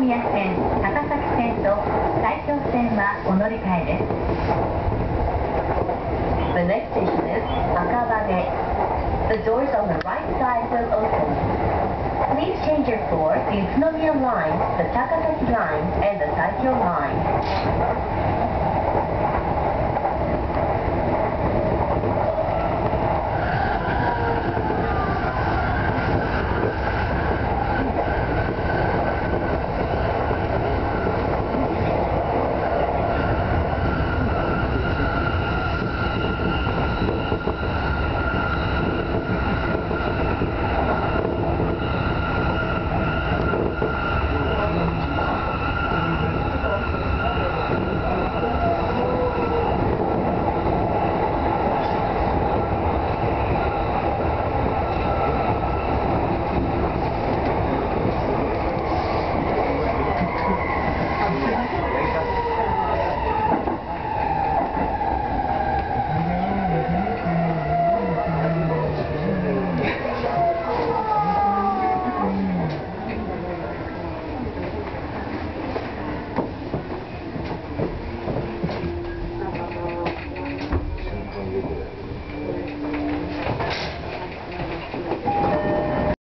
宮線、高崎線と埼京線はお乗り換えです。The next station is Akabane. The doors on the right side will open. Please change your floor the Utsunomiya line, the Takasaki line, and the Saikyo line.